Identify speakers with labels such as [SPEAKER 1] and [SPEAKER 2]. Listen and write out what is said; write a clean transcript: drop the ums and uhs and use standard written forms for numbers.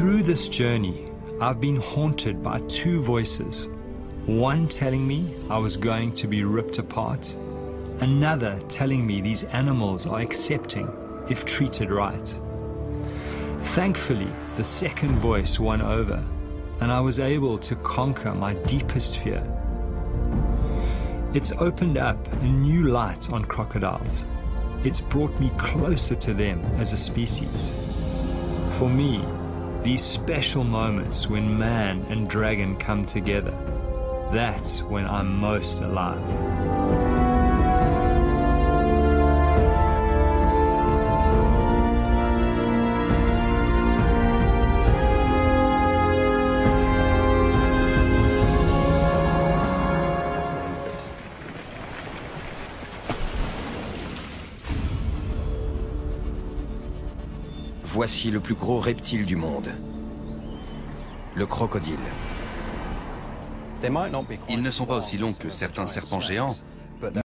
[SPEAKER 1] Through this journey, I've been haunted by two voices. One telling me I was going to be ripped apart, another telling me these animals are accepting if treated right. Thankfully, the second voice won over, and I was able to conquer my deepest fear. It's opened up a new light on crocodiles. It's brought me closer to them as a species. For me, these special moments when man and dragon come together, that's when I'm most alive.
[SPEAKER 2] Voici le plus gros reptile du monde, le crocodile.
[SPEAKER 3] Ils ne sont pas aussi longs que certains serpents géants,